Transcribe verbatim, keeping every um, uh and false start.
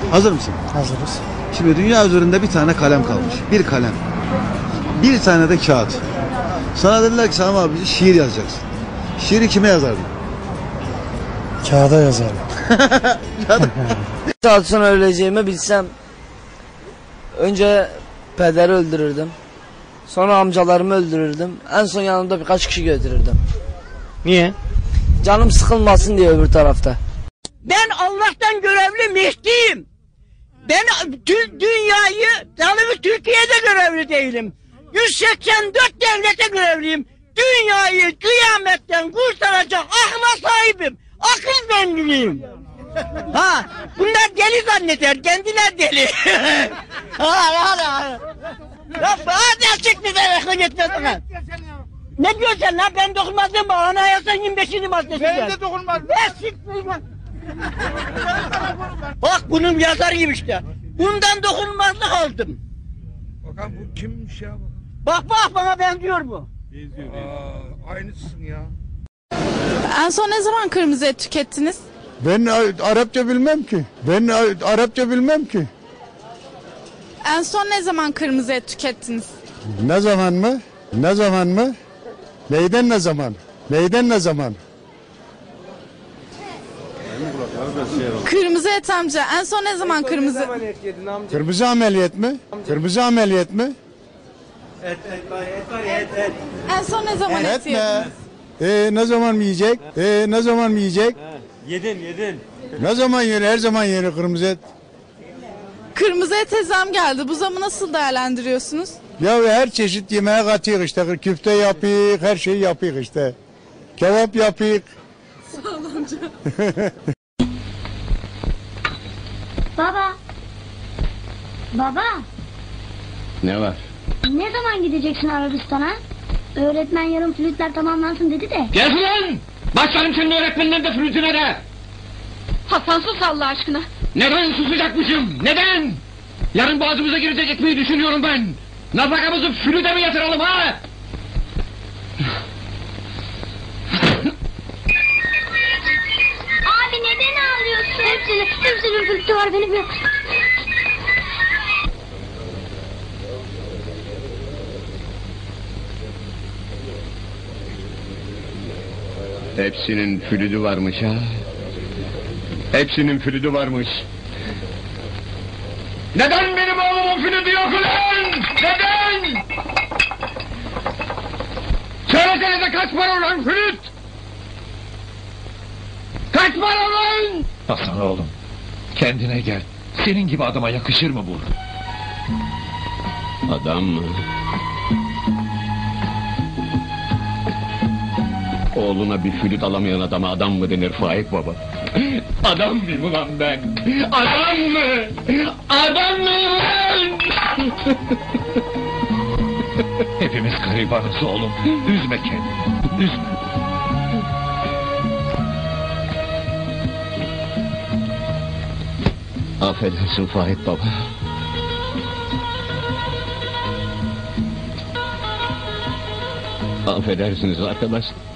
Hazır mısın? Hazırız. Şimdi dünya üzerinde bir tane kalem kalmış. Bir kalem. Bir tane de kağıt. Sana dediler ki Sami abi şiir yazacaksın. Şiiri kime yazardın? Kağıda yazarım. Saat sonra öleceğimi bilsem önce pederi öldürürdüm. Sonra amcalarımı öldürürdüm. En son yanımda birkaç kişi götürürdüm. Niye? Canım sıkılmasın diye öbür tarafta. Ben Allah'tan görevli Mehdi'yim. Ben tüm dünyayı, yalnız Türkiye'de görevli değilim. yüz seksen dört devlete görevliyim. Dünyayı kıyametten kurtaracak akla sahibim. Akıl benliğim. Ha, bunlar deli zanneder, kendiler deli. ha, ha, ha. Ya bana çıktı da akıl yetmez. Ne diyorsun sen lan? Ben dokunmazdım. Anayasa yirmi beşinci maddesi. Ben de dokunmazdım. Ne siktir lan? Bak bunun yazarıyım işte. Bundan dokunulmazlık aldım. Bakan bu kimmiş ya? Bak bak bana benziyor bu. Benziyor. Aa, aynısın ya. En son ne zaman kırmızı et tükettiniz? Ben Arapça bilmem ki. Ben Arapça bilmem ki. En son ne zaman kırmızı et tükettiniz? Ne zaman mı? Ne zaman mı? Neyden ne zaman? Neyden ne zaman? Kırmızı et amca. En son ne zaman kırmızı? Kırmızı ameliyat mı? Kırmızı ameliyat mı? Et et var et var et et. En son ne zaman et Et yediniz? mi? Ee, ne zaman mı yiyecek? Ee, ne zaman mı yiyecek? Yedin yedin. Ne zaman yer? Her zaman yer kırmızı et. Kırmızı ete zam geldi. Bu zamı nasıl değerlendiriyorsunuz? Ya her çeşit yemeğe katıyık işte. Küfte yapıyık, her şeyi yapıyık işte. Kebap yapıyık. Sağ ol amca. Baba. Baba. Ne var? Ne zaman gideceksin Arabistan'a? Öğretmen yarın flütler tamamlansın dedi de. Gel lan! Başlarım senin öğretmeninden de flütüne de! Hasan sus Allah aşkına. Neden susacakmışım? Neden? Yarın boğazımıza girecek ekmeği düşünüyorum ben. Nafakamızı flüte mi yatıralım ha? Abi neden ağlıyorsun? Hepsini, hepsinin flütü var benim yok. Hepsinin flütü varmış ha? Hepsinin flütü varmış. Neden benim oğlumun flütü yok ulan? Neden? Söylesenize kaç para ulan flüt? Kaç para ulan? Hasan oğlum, kendine gel. Senin gibi adama yakışır mı bu? Adam mı? Oğluna bir flüt alamayan adama adam mı denir Faik baba? Adam mıyım ulan ben? Adam mı? Adam mıyım ben? Hepimiz garibanız oğlum. Üzme kendini, üzme. Affedersin Faik baba. Affedersiniz arkadaşlar.